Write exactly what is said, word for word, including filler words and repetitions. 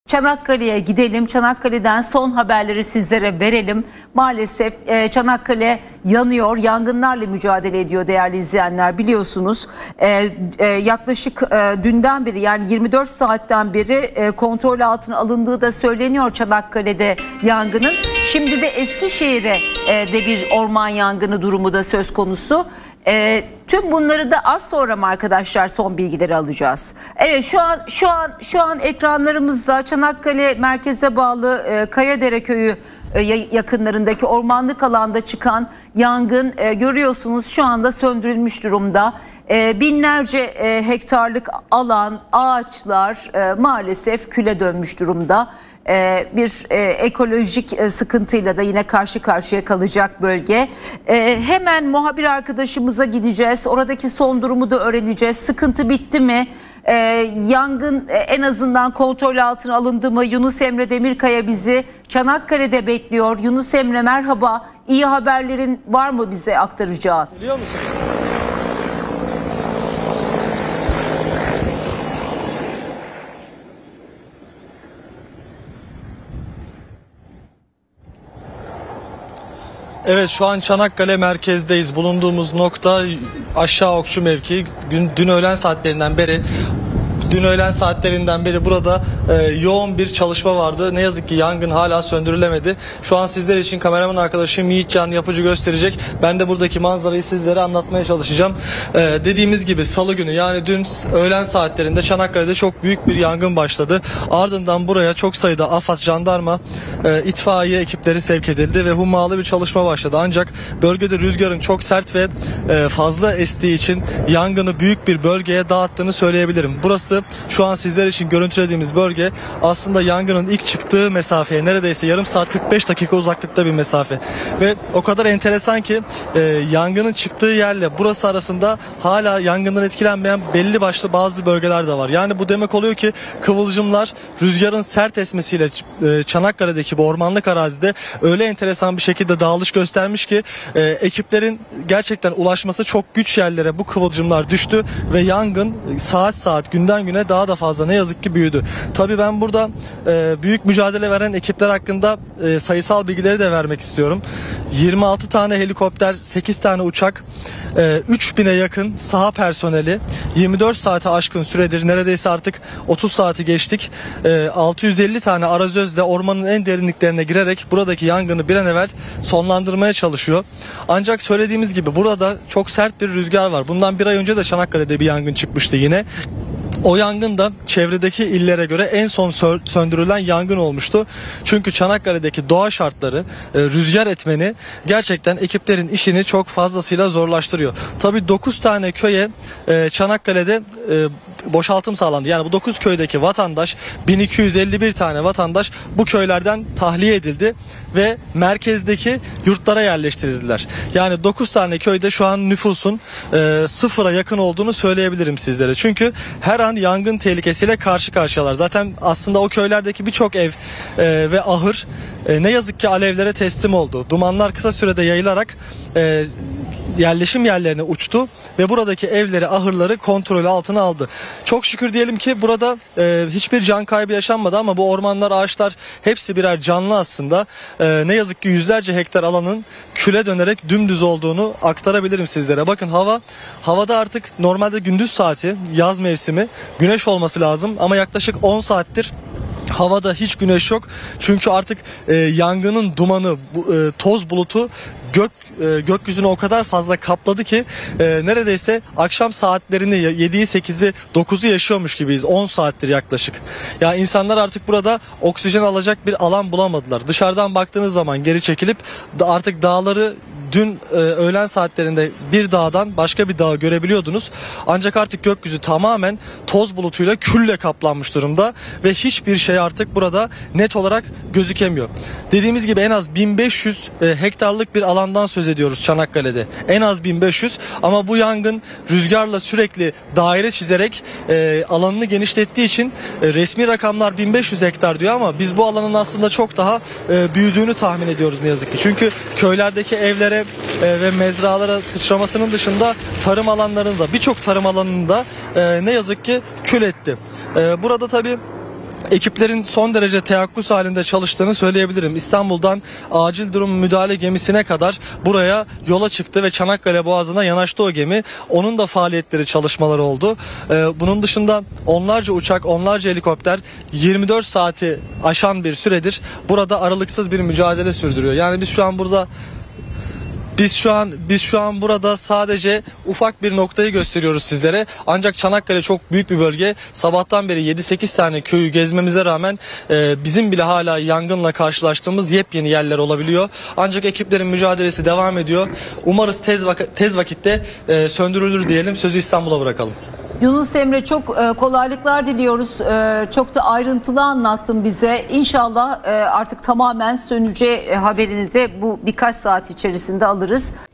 Çanakkale'ye gidelim. Çanakkale'den son haberleri sizlere verelim. Maalesef e, Çanakkale yanıyor, yangınlarla mücadele ediyor değerli izleyenler, biliyorsunuz. E, e, yaklaşık e, dünden beri, yani yirmi dört saatten beri e, kontrol altına alındığı da söyleniyor Çanakkale'de yangının. Şimdi de Eskişehir'e e, de bir orman yangını durumu da söz konusu. E, tüm bunları da az sonra mı arkadaşlar son bilgileri alacağız? Evet, şu an şu an şu an ekranlarımızda Çanakkale merkeze bağlı e, Kayadere köyü e, yakınlarındaki ormanlık alanda çıkan yangın e, görüyorsunuz şu anda söndürülmüş durumda. E, binlerce e, hektarlık alan, ağaçlar e, maalesef küle dönmüş durumda. Ee, bir e, ekolojik e, sıkıntıyla da yine karşı karşıya kalacak bölge. Ee, hemen muhabir arkadaşımıza gideceğiz. Oradaki son durumu da öğreneceğiz. Sıkıntı bitti mi? Ee, yangın e, en azından kontrol altına alındı mı? Yunus Emre Demirkaya bizi Çanakkale'de bekliyor. Yunus Emre, merhaba. İyi haberlerin var mı bize aktaracağın? Biliyor musunuz? Evet, şu an Çanakkale merkezdeyiz. Bulunduğumuz nokta aşağı okçu mevki. Dün öğlen saatlerinden beri Dün öğlen saatlerinden beri burada e, yoğun bir çalışma vardı. Ne yazık ki yangın hala söndürülemedi. Şu an sizler için kameraman arkadaşım Yiğitcan Yapıcı gösterecek. Ben de buradaki manzarayı sizlere anlatmaya çalışacağım. E, dediğimiz gibi salı günü, yani dün öğlen saatlerinde Çanakkale'de çok büyük bir yangın başladı. Ardından buraya çok sayıda AFAD, jandarma, e, itfaiye ekipleri sevk edildi ve hummalı bir çalışma başladı. Ancak bölgede rüzgarın çok sert ve e, fazla estiği için yangını büyük bir bölgeye dağıttığını söyleyebilirim. Burası şu an sizler için görüntülediğimiz bölge aslında yangının ilk çıktığı mesafeye neredeyse yarım saat kırk beş dakika uzaklıkta bir mesafe. Ve o kadar enteresan ki e, yangının çıktığı yerle burası arasında hala yangından etkilenmeyen belli başlı bazı bölgeler de var. Yani bu demek oluyor ki kıvılcımlar rüzgarın sert esmesiyle e, Çanakkale'deki bu ormanlık arazide öyle enteresan bir şekilde dağılış göstermiş ki e, ekiplerin gerçekten ulaşması çok güç yerlere bu kıvılcımlar düştü ve yangın saat saat, günden güne daha da fazla ne yazık ki büyüdü. Tabii ben burada e, büyük mücadele veren ekipler hakkında e, sayısal bilgileri de vermek istiyorum. yirmi altı tane helikopter, sekiz tane uçak, e, üç bine yakın saha personeli, yirmi dört saate aşkın süredir, neredeyse artık otuz saati geçtik. E, altı yüz elli tane arazözle ormanın en derinliklerine girerek buradaki yangını bir an evvel sonlandırmaya çalışıyor. Ancak söylediğimiz gibi burada çok sert bir rüzgar var. Bundan bir ay önce de Çanakkale'de bir yangın çıkmıştı yine. O yangın da çevredeki illere göre en son söndürülen yangın olmuştu. Çünkü Çanakkale'deki doğa şartları, rüzgar etmeni gerçekten ekiplerin işini çok fazlasıyla zorlaştırıyor. Tabii dokuz tane köye Çanakkale'de boşaltım sağlandı. Yani bu dokuz köydeki vatandaş, bin iki yüz elli bir tane vatandaş bu köylerden tahliye edildi ve merkezdeki yurtlara yerleştirildiler. Yani dokuz tane köyde şu an nüfusun e, sıfıra yakın olduğunu söyleyebilirim sizlere. Çünkü her an yangın tehlikesiyle karşı karşıyalar. Zaten aslında o köylerdeki birçok ev e, ve ahır e, ne yazık ki alevlere teslim oldu. Dumanlar kısa sürede yayılarak e, yerleşim yerlerine uçtu ve buradaki evleri, ahırları kontrolü altına aldı. Çok şükür diyelim ki burada e, hiçbir can kaybı yaşanmadı ama bu ormanlar, ağaçlar hepsi birer canlı aslında. E, ne yazık ki yüzlerce hektar alanın küle dönerek dümdüz olduğunu aktarabilirim sizlere. Bakın hava, havada artık normalde gündüz saati, yaz mevsimi, güneş olması lazım ama yaklaşık on saattir havada hiç güneş yok. Çünkü artık e, yangının dumanı, bu, e, toz bulutu gök e, gökyüzünü o kadar fazla kapladı ki e, neredeyse akşam saatlerini yediyi, sekizi, dokuzu yaşıyormuş gibiyiz. on saattir yaklaşık. Ya insanlar artık burada oksijen alacak bir alan bulamadılar. Dışarıdan baktığınız zaman geri çekilip da artık dağları, dün e, öğlen saatlerinde bir dağdan başka bir dağı görebiliyordunuz. Ancak artık gökyüzü tamamen toz bulutuyla, külle kaplanmış durumda ve hiçbir şey artık burada net olarak gözükemiyor. Dediğimiz gibi en az bin beş yüz e, hektarlık bir alandan söz ediyoruz Çanakkale'de. En az bin beş yüz, ama bu yangın rüzgarla sürekli daire çizerek e, alanını genişlettiği için e, resmi rakamlar bin beş yüz hektar diyor ama biz bu alanın aslında çok daha e, büyüdüğünü tahmin ediyoruz ne yazık ki. Çünkü köylerdeki evlere e, ve mezralara sıçramasının dışında tarım alanlarında, birçok tarım alanında e, ne yazık ki kül etti. E, burada tabii Ekiplerin son derece teyakkuz halinde çalıştığını söyleyebilirim. İstanbul'dan acil durum müdahale gemisine kadar buraya yola çıktı ve Çanakkale Boğazı'na yanaştı o gemi. Onun da faaliyetleri, çalışmaları oldu. Ee, bunun dışında onlarca uçak, onlarca helikopter yirmi dört saati aşan bir süredir burada aralıksız bir mücadele sürdürüyor. Yani biz şu an burada Biz şu an biz şu an burada sadece ufak bir noktayı gösteriyoruz sizlere. Ancak Çanakkale çok büyük bir bölge. Sabahtan beri yedi sekiz tane köyü gezmemize rağmen e, bizim bile hala yangınla karşılaştığımız yepyeni yerler olabiliyor. Ancak ekiplerin mücadelesi devam ediyor. Umarız tez, vak- tez vakitte e, söndürülür diyelim. Sözü İstanbul'a bırakalım. Yunus Emre, çok e, kolaylıklar diliyoruz. E, çok da ayrıntılı anlattın bize. İnşallah e, artık tamamen söneceği e, haberini de bu birkaç saat içerisinde alırız.